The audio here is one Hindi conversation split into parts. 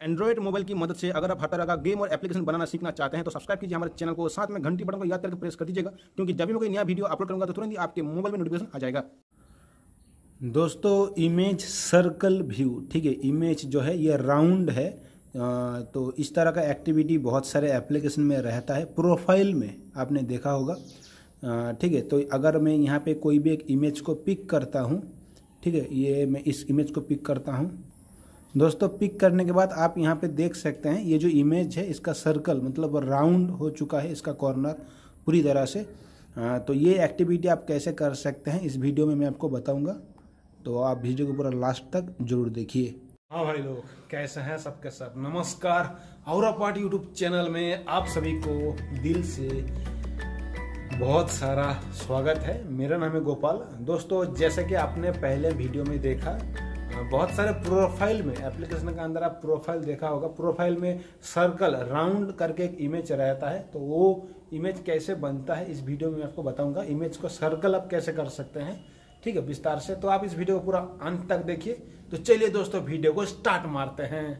एंड्रॉइड मोबाइल की मदद से अगर आप हर तरह का गेम और एप्लीकेशन बनाना सीखना चाहते हैं तो सब्सक्राइब कीजिए हमारे चैनल को, साथ में घंटी बटन को याद करके प्रेस कर दीजिएगा, क्योंकि जब भी मैं कोई नया वीडियो अपलोड करूंगा तो तुरंत ही आपके मोबाइल में नोटिफिकेशन आ जाएगा। दोस्तों, इमेज सर्कल व्यू, ठीक है, इमेज जो है ये राउंड है। तो इस तरह का एक्टिविटी बहुत सारे एप्लीकेशन में रहता है। प्रोफाइल में आपने देखा होगा, ठीक है। तो अगर मैं यहाँ पे कोई भी एक इमेज को पिक करता हूँ, ठीक है, ये मैं इस इमेज को पिक करता हूँ दोस्तों। पिक करने के बाद आप यहाँ पे देख सकते हैं ये जो इमेज है इसका सर्कल मतलब राउंड हो चुका है, इसका कॉर्नर पूरी तरह से। तो ये एक्टिविटी आप कैसे कर सकते हैं इस वीडियो में मैं आपको बताऊंगा, तो आप वीडियो को पूरा लास्ट तक जरूर देखिए। हाँ भाई लोग, कैसे हैं सबके सब, नमस्कार। औरा पार्ट यूट्यूब चैनल में आप सभी को दिल से बहुत सारा स्वागत है। मेरा नाम है गोपाल। दोस्तों, जैसे कि आपने पहले वीडियो में देखा, बहुत सारे प्रोफाइल में एप्लीकेशन के अंदर आप प्रोफाइल देखा होगा, प्रोफाइल में सर्कल राउंड करके एक इमेज रहता है। तो वो इमेज कैसे बनता है इस वीडियो में आपको बताऊंगा। इमेज को सर्कल आप कैसे कर सकते हैं, ठीक है, विस्तार से। तो आप इस वीडियो को पूरा अंत तक देखिए। तो चलिए दोस्तों, वीडियो को स्टार्ट मारते हैं।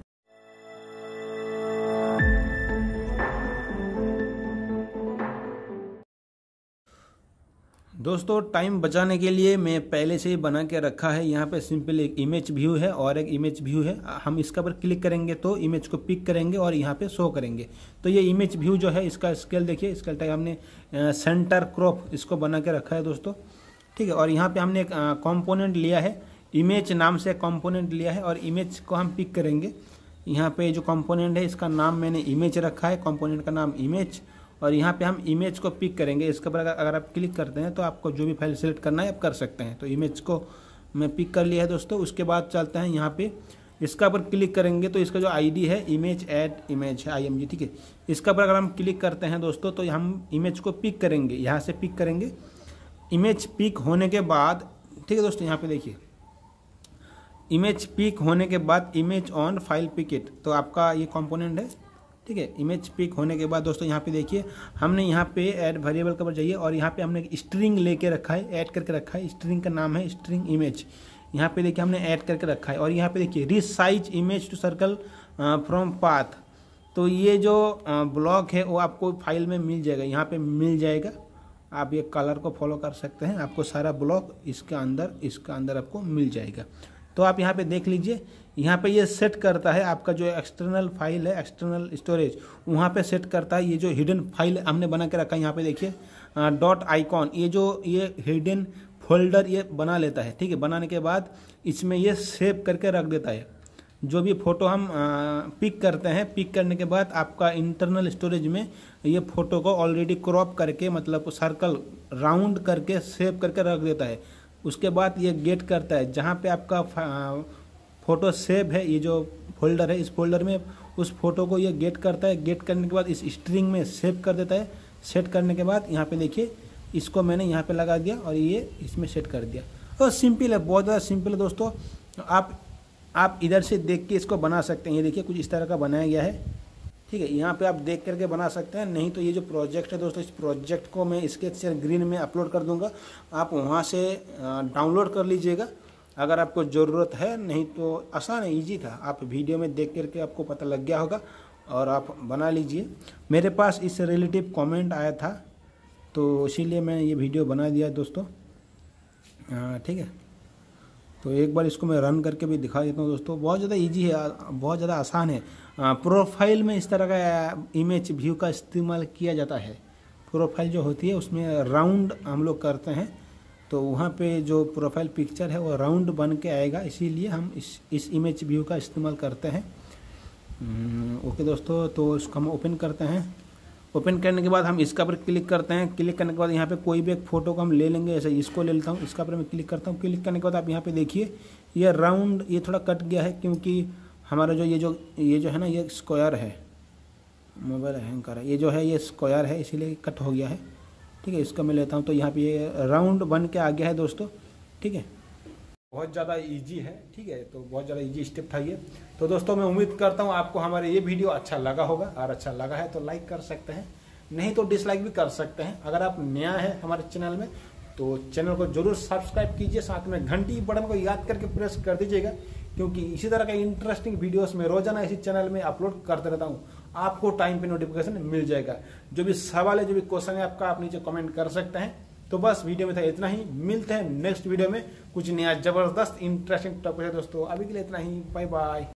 दोस्तों, टाइम बचाने के लिए मैं पहले से ही बना के रखा है। यहाँ पे सिंपल एक इमेज व्यू है और एक इमेज व्यू है। हम इसका पर क्लिक करेंगे तो इमेज को पिक करेंगे और यहाँ पे शो करेंगे। तो ये इमेज व्यू जो है इसका स्केल देखिए, स्केल टाइप हमने सेंटर क्रॉप इसको बना के रखा है दोस्तों, ठीक है। और यहाँ पे हमने एक कॉम्पोनेंट लिया है, इमेज नाम से कॉम्पोनेंट लिया है और इमेज को हम पिक करेंगे। यहाँ पे जो कॉम्पोनेंट है इसका नाम मैंने इमेज रखा है, कॉम्पोनेंट का नाम इमेज। और यहाँ पे हम इमेज को पिक करेंगे। इसके ऊपर अगर आप क्लिक करते हैं तो आपको जो भी फाइल सेलेक्ट करना है आप कर सकते हैं। तो इमेज को मैं पिक कर लिया है दोस्तों। उसके बाद चलते हैं यहाँ पे, इसका ऊपर क्लिक करेंगे तो इसका जो आईडी है इमेज एट इमेज है IMG, ठीक है। इसका ऊपर अगर हम क्लिक करते हैं दोस्तों तो हम इमेज को पिक करेंगे, यहाँ से पिक करेंगे। इमेज पिक होने के बाद, ठीक है दोस्तों, यहाँ पे देखिए इमेज पिक होने के बाद इमेज ऑन फाइल पिकेट, तो आपका ये कंपोनेंट है, ठीक है। इमेज पिक होने के बाद दोस्तों यहाँ पे देखिए हमने यहाँ पे ऐड वेरिएबल के ऊपर जाइए और यहाँ पे हमने एक स्ट्रिंग लेके रखा है, ऐड करके रखा है। स्ट्रिंग का नाम है स्ट्रिंग इमेज। यहाँ पे देखिए हमने ऐड करके रखा है। और यहाँ पे देखिए resize image to circle from path, तो ये जो ब्लॉक है वो आपको फाइल में मिल जाएगा, यहाँ पे मिल जाएगा। आप ये कलर को फॉलो कर सकते हैं, आपको सारा ब्लॉक इसका अंदर आपको मिल जाएगा। तो आप यहाँ पे देख लीजिए, यहाँ पे ये सेट करता है आपका जो एक्सटर्नल फाइल है, एक्सटर्नल स्टोरेज, वहाँ पे सेट करता है। ये जो हिडन फाइल हमने बना के रखा है, यहाँ पे देखिए डॉट आइकॉन, ये हिडन फोल्डर ये बना लेता है, ठीक है। बनाने के बाद इसमें ये सेव करके रख देता है। जो भी फोटो हम पिक करते हैं, पिक करने के बाद आपका इंटरनल स्टोरेज में ये फोटो को ऑलरेडी क्रॉप करके मतलब सर्कल राउंड करके सेव करके रख देता है। उसके बाद ये गेट करता है, जहाँ पे आपका फोटो सेव है, ये जो फोल्डर है, इस फोल्डर में उस फोटो को ये गेट करता है। गेट करने के बाद इस स्ट्रिंग में सेव कर देता है। सेट करने के बाद यहाँ पे देखिए इसको मैंने यहाँ पे लगा दिया और ये इसमें सेट कर दिया। तो सिंपल है, बहुत ज़्यादा सिंपल है दोस्तों। आप इधर से देख के इसको बना सकते हैं। ये देखिए कुछ इस तरह का बनाया गया है, ठीक है। यहाँ पे आप देख करके बना सकते हैं। नहीं तो ये जो प्रोजेक्ट है दोस्तों, इस प्रोजेक्ट को मैं स्केचर ग्रीन में अपलोड कर दूंगा, आप वहाँ से डाउनलोड कर लीजिएगा अगर आपको ज़रूरत है। नहीं तो आसान है, इजी था, आप वीडियो में देख करके आपको पता लग गया होगा और आप बना लीजिए। मेरे पास इस रिलेटिव कमेंट आया था तो इसीलिए मैं ये वीडियो बना दिया दोस्तों, ठीक है। तो एक बार इसको मैं रन करके भी दिखा देता हूँ दोस्तों। बहुत ज़्यादा इजी है, बहुत ज़्यादा आसान है। प्रोफाइल में इस तरह का इमेज व्यू का इस्तेमाल किया जाता है। प्रोफाइल जो होती है उसमें राउंड हम लोग करते हैं, तो वहाँ पे जो प्रोफाइल पिक्चर है वो राउंड बन के आएगा, इसीलिए हम इस इमेज व्यू का इस्तेमाल करते हैं। ओके दोस्तों, तो इसको हम ओपन करते हैं। ओपन करने के बाद हम इसका पर क्लिक करते हैं। क्लिक करने के बाद यहाँ पे कोई भी एक फ़ोटो को हम ले लेंगे, जैसे इसको ले लेता हूँ। इसका पर मैं क्लिक करता हूँ। क्लिक करने के बाद आप यहाँ पे देखिए ये राउंड ये थोड़ा कट गया है, क्योंकि हमारा जो ये जो है ना, ये स्क्वायर है, मोबाइल हैंग कर रहा है, ये जो है ये स्क्वायर है, इसीलिए कट हो गया है, ठीक है। इसका मैं लेता हूँ तो यहाँ पे ये राउंड बन के आ गया है दोस्तों, ठीक है। बहुत ज़्यादा इजी है, ठीक है। तो बहुत ज़्यादा इजी स्टेप था ये। तो दोस्तों, मैं उम्मीद करता हूँ आपको हमारे ये वीडियो अच्छा लगा होगा, और अच्छा लगा है तो लाइक कर सकते हैं, नहीं तो डिसलाइक भी कर सकते हैं। अगर आप नया है हमारे चैनल में तो चैनल को जरूर सब्सक्राइब कीजिए, साथ में घंटी बटन को याद करके प्रेस कर दीजिएगा, क्योंकि इसी तरह के इंटरेस्टिंग वीडियोस में रोजाना इसी चैनल में अपलोड करते रहता हूँ। आपको टाइम पे नोटिफिकेशन मिल जाएगा। जो भी सवाल है, जो भी क्वेश्चन है आपका, आप नीचे कमेंट कर सकते हैं। तो बस वीडियो में था इतना ही, मिलते हैं नेक्स्ट वीडियो में कुछ नया जबरदस्त इंटरेस्टिंग टॉपिक है दोस्तों। अभी के लिए इतना ही, बाय बाय।